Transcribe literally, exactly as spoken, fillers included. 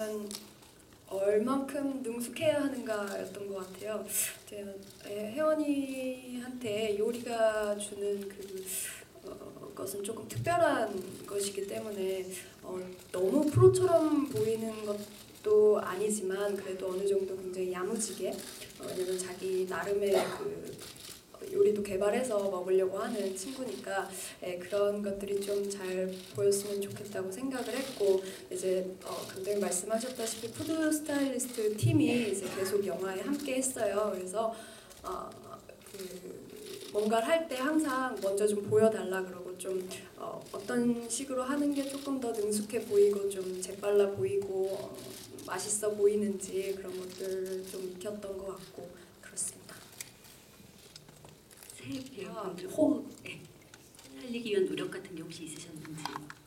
얼만큼 능숙해야 하는가였던 것 같아요. 제가 혜원이한테 요리가 주는 그 어, 것은 조금 특별한 것이기 때문에 어, 너무 프로처럼 보이는 것도 아니지만 그래도 어느 정도 굉장히 야무지게 어, 왜냐면 자기 나름의 그 요리도 개발해서 먹으려고 하는 친구니까 예, 그런 것들이 좀 잘 보였으면 좋겠다고 생각을 했고 이제 어, 감독님 말씀하셨다시피 푸드 스타일리스트 팀이 이제 계속 영화에 함께 했어요. 그래서 어, 그 뭔가를 할 때 항상 먼저 좀 보여달라 그러고 좀 어, 어떤 식으로 하는 게 조금 더 능숙해 보이고 좀 재빨라 보이고 어, 맛있어 보이는지 그런 것들을 좀 익혔던 것 같고 그렇습니다. 새 배우분들 홈 네. 살리기 위한 노력 같은 게 혹시 있으셨는지?